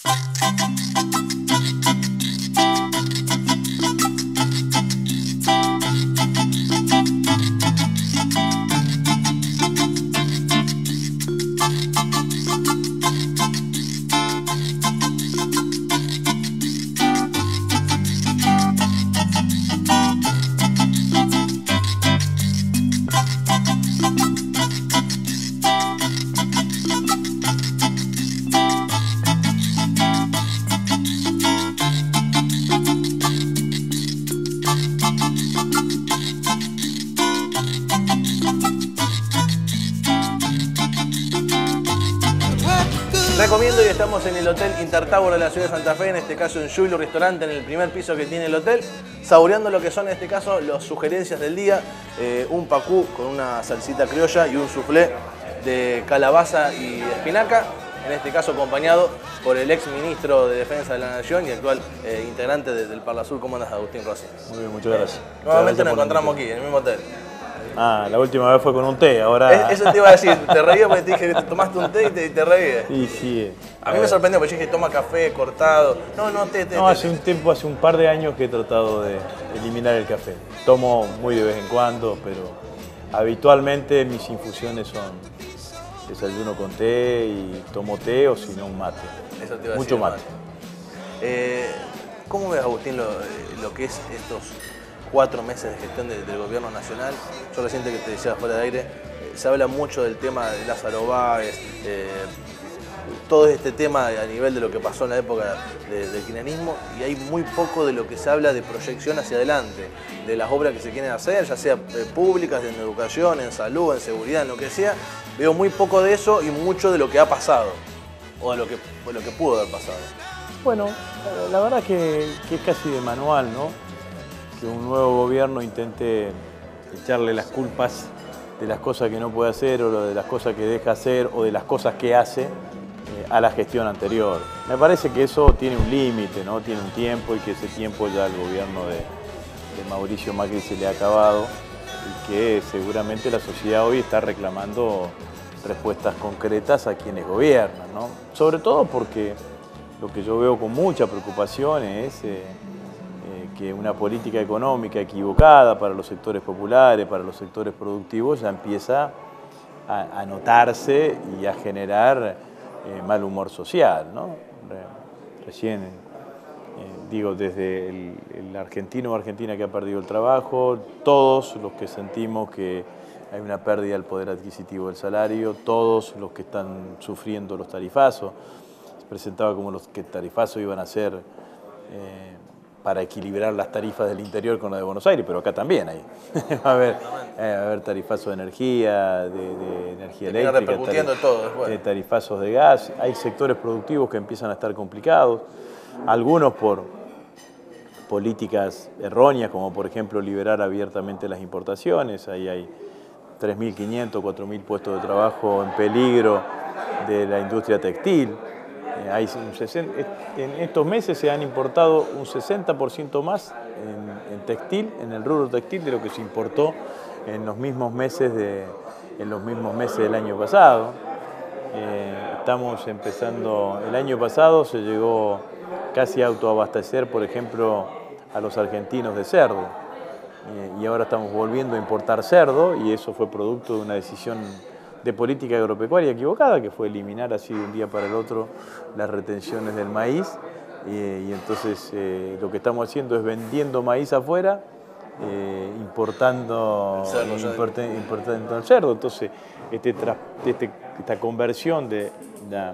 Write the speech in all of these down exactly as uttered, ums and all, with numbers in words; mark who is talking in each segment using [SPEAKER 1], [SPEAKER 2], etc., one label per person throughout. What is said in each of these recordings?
[SPEAKER 1] Recomiendo y estamos en el Hotel Intertower de la ciudad de Santa Fe, en este caso en Julio Restaurante, en el primer piso que tiene el hotel, saboreando lo que son en este caso las sugerencias del día, eh, un pacú con una salsita criolla y un soufflé de calabaza y espinaca, en este caso acompañado por el ex ministro de Defensa de la Nación y actual eh, integrante de, del Parla Sur. ¿Cómo andas, Agustín Rossi?
[SPEAKER 2] Muy bien, muchas gracias.
[SPEAKER 1] Eh, nuevamente nos encontramos aquí, en el mismo hotel.
[SPEAKER 2] Ah, la última vez fue con un té, ahora...
[SPEAKER 1] Es, eso te iba a decir, te reía porque te dije que te tomaste un té y te, te reías.
[SPEAKER 2] Sí, sí.
[SPEAKER 1] A mí me sorprendió porque dije, toma café cortado. No, no, té, té.
[SPEAKER 2] No,
[SPEAKER 1] té,
[SPEAKER 2] hace
[SPEAKER 1] té.
[SPEAKER 2] un tiempo, hace un par de años que he tratado de eliminar el café. Tomo muy de vez en cuando, pero habitualmente mis infusiones son desayuno con té y tomo té o si no un mate.
[SPEAKER 1] Eso te iba a
[SPEAKER 2] Mucho
[SPEAKER 1] decir,
[SPEAKER 2] mate.
[SPEAKER 1] Eh, ¿Cómo ves, Agustín, lo, lo que es estos cuatro meses de gestión de, del gobierno nacional? Yo reciente que te decía fuera de aire, eh, se habla mucho del tema de Lázaro Báez, eh, todo este tema a nivel de lo que pasó en la época de, del kirchnerismo, y hay muy poco de lo que se habla de proyección hacia adelante, de las obras que se quieren hacer, ya sea eh, públicas, en educación, en salud, en seguridad, en lo que sea. Veo muy poco de eso y mucho de lo que ha pasado, o de lo que, de lo que pudo haber pasado.
[SPEAKER 2] Bueno, la verdad que, que es casi de manual, ¿no? Que un nuevo gobierno intente echarle las culpas de las cosas que no puede hacer o de las cosas que deja hacer o de las cosas que hace eh, a la gestión anterior. Me parece que eso tiene un límite, ¿no? Tiene un tiempo y que ese tiempo ya al gobierno de, de Mauricio Macri se le ha acabado y que seguramente la sociedad hoy está reclamando respuestas concretas a quienes gobiernan, ¿no? Sobre todo porque lo que yo veo con mucha preocupación es eh, eh, que una política económica equivocada para los sectores populares, para los sectores productivos, ya empieza a, a notarse y a generar eh, mal humor social, ¿no? Re, recién, eh, digo, desde el, el argentino o argentina que ha perdido el trabajo, todos los que sentimos que hay una pérdida del poder adquisitivo del salario, todos los que están sufriendo los tarifazos. Se presentaba como los que tarifazos iban a ser eh, para equilibrar las tarifas del interior con la de Buenos Aires, pero acá también hay. va, a haber, eh, va a haber tarifazos de energía, de, de energía
[SPEAKER 1] Te
[SPEAKER 2] eléctrica,
[SPEAKER 1] repercutiendo
[SPEAKER 2] tarif
[SPEAKER 1] todo después.
[SPEAKER 2] de tarifazos de gas. Hay sectores productivos que empiezan a estar complicados, algunos por políticas erróneas, como por ejemplo liberar abiertamente las importaciones. Ahí hay tres mil quinientos, cuatro mil puestos de trabajo en peligro de la industria textil. Eh, hay un sesenta, en estos meses se han importado un sesenta por ciento más en, en textil, en el rubro textil, de lo que se importó en los mismos meses, de, en los mismos meses del año pasado. Eh, estamos empezando, el año pasado se llegó casi a autoabastecer, por ejemplo, a los argentinos de cerdo. Eh, y ahora estamos volviendo a importar cerdo y eso fue producto de una decisión de política agropecuaria equivocada, que fue eliminar así de un día para el otro las retenciones del maíz. Eh, y entonces eh, lo que estamos haciendo es vendiendo maíz afuera, eh, importando,
[SPEAKER 1] el cerdo,
[SPEAKER 2] import, importando el cerdo. Entonces este, este, esta conversión de la,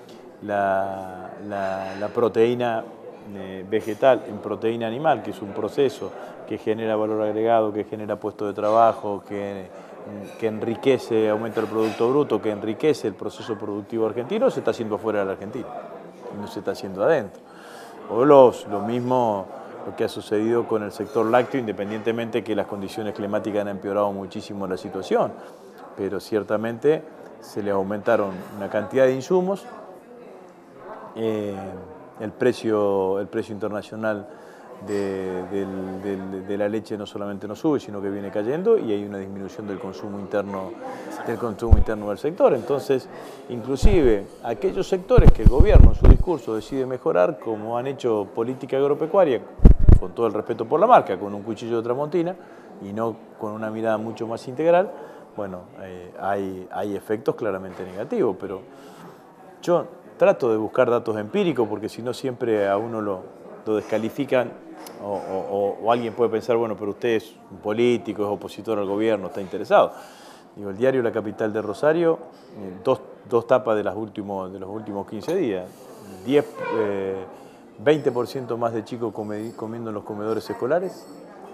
[SPEAKER 2] la, la, la proteína eh, vegetal en proteína animal, que es un proceso que genera valor agregado, que genera puestos de trabajo, que, que enriquece, aumenta el Producto Bruto, que enriquece el proceso productivo argentino, se está haciendo fuera de la Argentina y no se está haciendo adentro. O los, lo mismo lo que ha sucedido con el sector lácteo, independientemente que las condiciones climáticas han empeorado muchísimo la situación, pero ciertamente se le aumentaron una cantidad de insumos, eh, el precio, el precio internacional de, del, del, de la leche no solamente no sube, sino que viene cayendo y hay una disminución del consumo interno, del consumo interno del sector. Entonces, inclusive aquellos sectores que el gobierno en su discurso decide mejorar, como han hecho política agropecuaria, con todo el respeto por la marca, con un cuchillo de tramontina y no con una mirada mucho más integral, bueno, eh, hay, hay efectos claramente negativos, pero yo trato de buscar datos empíricos porque si no siempre a uno lo, lo descalifican o, o, o alguien puede pensar, bueno, pero usted es un político, es opositor al gobierno, está interesado. Digo, el diario La Capital de Rosario, dos, dos tapas de, las últimos, de los últimos quince días, diez, eh, veinte por ciento más de chicos comiendo en los comedores escolares,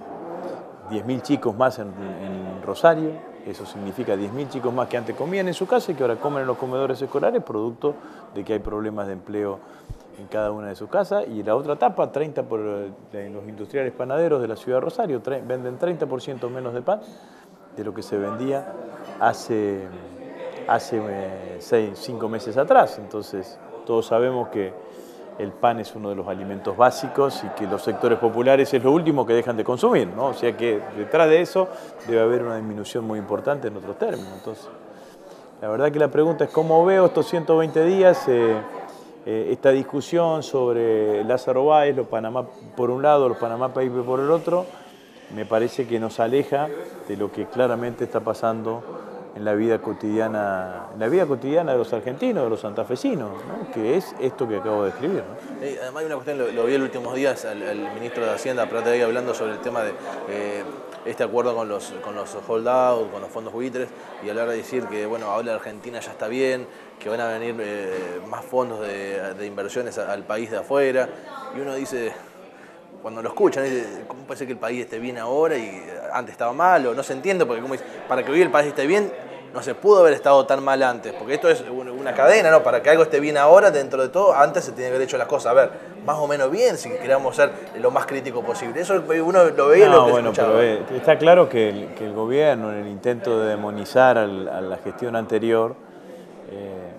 [SPEAKER 2] diez mil chicos más en, en Rosario, eso significa diez mil chicos más que antes comían en su casa y que ahora comen en los comedores escolares, producto de que hay problemas de empleo en cada una de sus casas. Y la otra etapa, treinta por de los industriales panaderos de la ciudad de Rosario, venden treinta por ciento menos de pan de lo que se vendía hace, hace seis, cinco meses atrás. Entonces, todos sabemos que el pan es uno de los alimentos básicos y que los sectores populares es lo último que dejan de consumir, ¿no? O sea que detrás de eso debe haber una disminución muy importante en otros términos. Entonces, la verdad que la pregunta es cómo veo estos ciento veinte días, eh, eh, esta discusión sobre Lázaro Báez, los Panamá por un lado, los Panamá Papers por el otro, me parece que nos aleja de lo que claramente está pasando en la vida cotidiana, en la vida cotidiana de los argentinos, de los santafesinos, ¿no? Que es esto que acabo de describir, ¿no?
[SPEAKER 1] Eh, además hay una cuestión, lo, lo vi en los últimos días, al, al ministro de Hacienda, Prataglia, hablando sobre el tema de eh, este acuerdo con los, con los hold-out, con los fondos buitres, y hablar de decir que, bueno, ahora Argentina ya está bien, que van a venir eh, más fondos de, de inversiones al país de afuera, y uno dice, cuando lo escuchan, dice, ¿cómo puede ser que el país esté bien ahora y antes estaba mal? O no se entiende, porque como dice, para que hoy el país esté bien, no se pudo haber estado tan mal antes, porque esto es una cadena, ¿no? Para que algo esté bien ahora, dentro de todo, antes se tiene que haber hecho las cosas, a ver, más o menos bien, si queremos ser lo más crítico posible. Eso uno lo veía y
[SPEAKER 2] no,
[SPEAKER 1] lo que
[SPEAKER 2] bueno,
[SPEAKER 1] escuchaba.
[SPEAKER 2] Pero eh, está claro que el, que el gobierno, en el intento de demonizar al, a la gestión anterior, eh,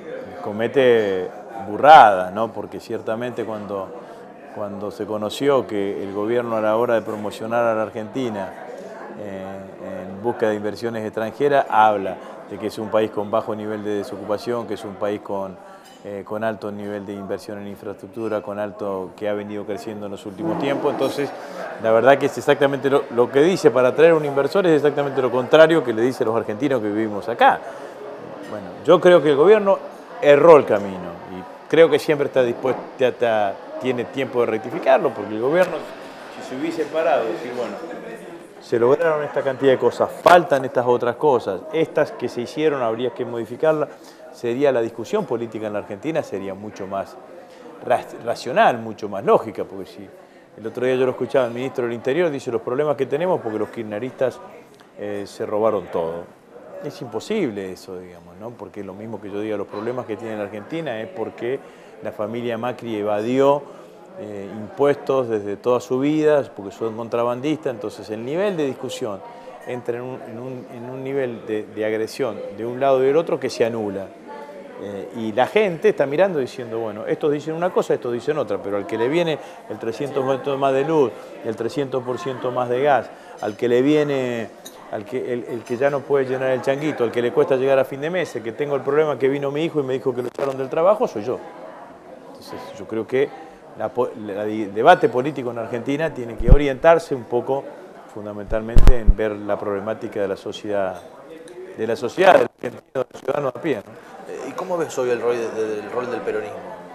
[SPEAKER 2] comete burradas, ¿no? Porque ciertamente cuando, cuando se conoció que el gobierno a la hora de promocionar a la Argentina eh, en busca de inversiones extranjeras, habla de que es un país con bajo nivel de desocupación, que es un país con, eh, con alto nivel de inversión en infraestructura, con alto que ha venido creciendo en los últimos tiempos. Entonces, la verdad que es exactamente lo, lo que dice para atraer a un inversor es exactamente lo contrario que le dice a los argentinos que vivimos acá. Bueno, yo creo que el gobierno erró el camino y creo que siempre está dispuesto, está, tiene tiempo de rectificarlo, porque el gobierno, si se hubiese parado y decir, bueno, se lograron esta cantidad de cosas, faltan estas otras cosas, estas que se hicieron habría que modificarlas, sería la discusión política en la Argentina sería mucho más racional, mucho más lógica, porque si el otro día yo lo escuchaba, el ministro del Interior dice los problemas que tenemos porque los kirchneristas eh, se robaron todo. Es imposible eso, digamos, ¿no? Porque lo mismo que yo diga, los problemas que tiene la Argentina es porque la familia Macri evadió eh, impuestos desde toda su vida, porque son contrabandistas. Entonces el nivel de discusión entra en un, en un, en un nivel de, de agresión de un lado y del otro que se anula. Eh, y la gente está mirando diciendo, bueno, estos dicen una cosa, estos dicen otra, pero al que le viene el trescientos por ciento más de luz, el trescientos por ciento más de gas, al que le viene... Al que, el, el que ya no puede llenar el changuito, al que le cuesta llegar a fin de mes, el que tengo el problema que vino mi hijo y me dijo que lo echaron del trabajo, soy yo. Entonces yo creo que la, la, el debate político en Argentina tiene que orientarse un poco fundamentalmente en ver la problemática de la sociedad, de la sociedad, del ciudadano a pie, ¿no?
[SPEAKER 1] ¿Y cómo ves hoy el rol, de, el rol del peronismo?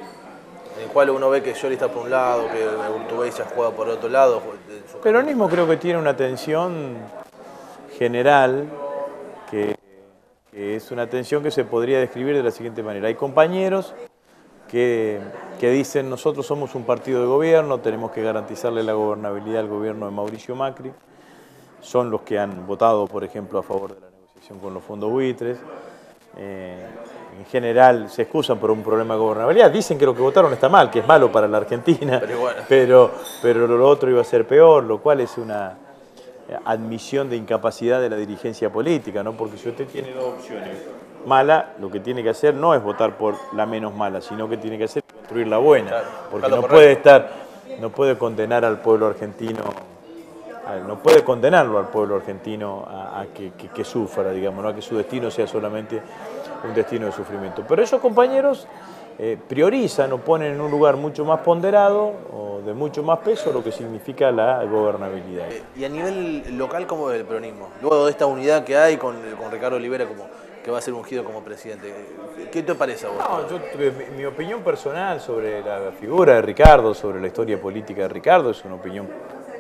[SPEAKER 1] En el cual uno ve que Scioli está por un lado, que Urtubey se ha jugado por otro lado.
[SPEAKER 2] El peronismo creo que tiene una tensión general, que, que es una tensión que se podría describir de la siguiente manera. Hay compañeros que, que dicen nosotros somos un partido de gobierno, tenemos que garantizarle la gobernabilidad al gobierno de Mauricio Macri, son los que han votado, por ejemplo, a favor de la negociación con los fondos buitres. Eh, en general se excusan por un problema de gobernabilidad, dicen que lo que votaron está mal, que es malo para la Argentina,
[SPEAKER 1] pero, bueno.
[SPEAKER 2] pero, pero lo otro iba a ser peor, lo cual es una admisión de incapacidad de la dirigencia política, ¿no? Porque si usted tiene dos opciones, mala, lo que tiene que hacer no es votar por la menos mala, sino que tiene que hacer construir la buena,
[SPEAKER 1] claro,
[SPEAKER 2] porque no puede estar no puede condenar al pueblo argentino, no puede condenarlo al pueblo argentino a, a que, que, que sufra, digamos, ¿no? A que su destino sea solamente un destino de sufrimiento. Pero esos compañeros eh, priorizan o ponen en un lugar mucho más ponderado o de mucho más peso lo que significa la gobernabilidad.
[SPEAKER 1] Eh, y a nivel local, ¿cómo ve el peronismo? Luego de esta unidad que hay con, con Ricardo Olivera como que va a ser ungido como presidente, ¿qué te parece a vos?
[SPEAKER 2] No, yo, mi, mi opinión personal sobre la figura de Ricardo, sobre la historia política de Ricardo, es una opinión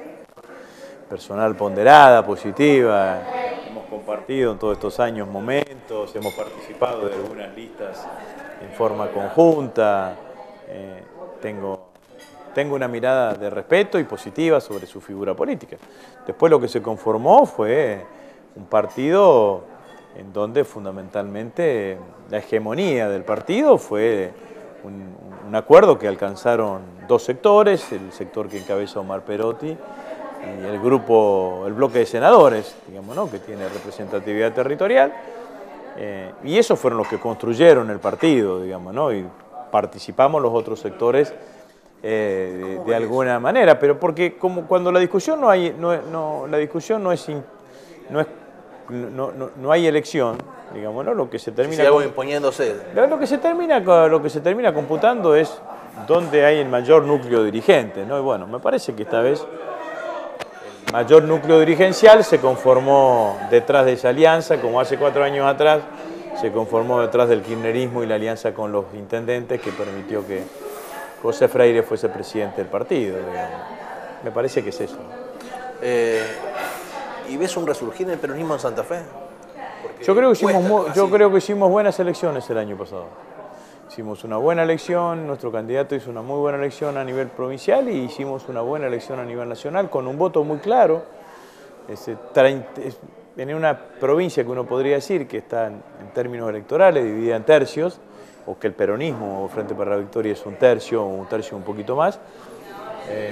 [SPEAKER 2] personal ponderada, positiva. Hemos compartido en todos estos años momentos, hemos participado de algunas listas en forma conjunta. Eh, tengo, tengo una mirada de respeto y positiva sobre su figura política. Después lo que se conformó fue un partido en donde fundamentalmente la hegemonía del partido fue un, un acuerdo que alcanzaron dos sectores, el sector que encabeza Omar Perotti y el grupo, el bloque de senadores, digamos, ¿no? Que tiene representatividad territorial, eh, y esos fueron los que construyeron el partido, digamos, ¿no? Y participamos los otros sectores eh, de, de alguna manera, pero porque como cuando la discusión no hay, no, no, la discusión no es, no es No, no, no hay elección, digamos, ¿no? Lo que se termina
[SPEAKER 1] si algo imponiéndose.
[SPEAKER 2] Lo que se termina lo que se termina computando es dónde hay el mayor núcleo dirigente, ¿no? Y bueno, me parece que esta vez el mayor núcleo dirigencial se conformó detrás de esa alianza, como hace cuatro años atrás se conformó detrás del kirchnerismo y la alianza con los intendentes que permitió que José Freire fuese presidente del partido, digamos. Me parece que es eso.
[SPEAKER 1] Eh... ¿Y ves un resurgir del peronismo en Santa Fe?
[SPEAKER 2] Yo creo, que hicimos, yo creo que hicimos buenas elecciones el año pasado. Hicimos una buena elección, nuestro candidato hizo una muy buena elección a nivel provincial y hicimos una buena elección a nivel nacional con un voto muy claro. Es, es, en una provincia que uno podría decir que está en, en términos electorales dividida en tercios, o que el peronismo o Frente para la Victoria es un tercio o un tercio un poquito más. Eh,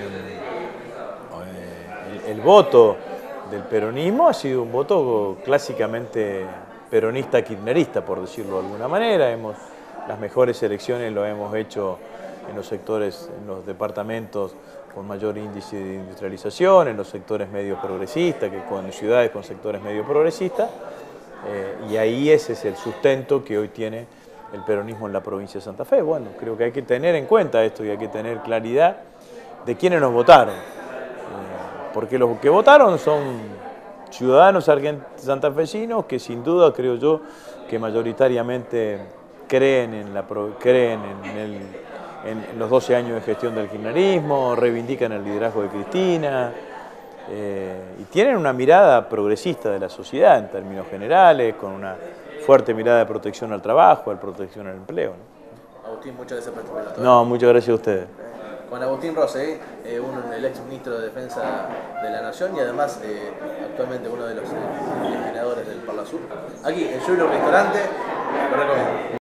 [SPEAKER 2] el, el voto del peronismo ha sido un voto clásicamente peronista-kirchnerista, por decirlo de alguna manera. Hemos, las mejores elecciones lo hemos hecho en los sectores, en los departamentos con mayor índice de industrialización, en los sectores medios progresistas, que con ciudades con sectores medios progresistas, eh, y ahí ese es el sustento que hoy tiene el peronismo en la provincia de Santa Fe. Bueno, creo que hay que tener en cuenta esto y hay que tener claridad de quiénes nos votaron. Porque los que votaron son ciudadanos santafesinos que sin duda, creo yo, que mayoritariamente creen en, la, creen en, el, en los doce años de gestión del kirchnerismo, reivindican el liderazgo de Cristina eh, y tienen una mirada progresista de la sociedad en términos generales, con una fuerte mirada de protección al trabajo, de protección al empleo, ¿no?
[SPEAKER 1] Agustín, muchas gracias por este relato.
[SPEAKER 2] No, muchas gracias a ustedes.
[SPEAKER 1] Con Agustín Rossi, eh, uno, el ex ministro de Defensa de la Nación y además eh, actualmente uno de los eh, legisladores del Parla Sur. Aquí, en Yulo Restaurante, lo recomiendo.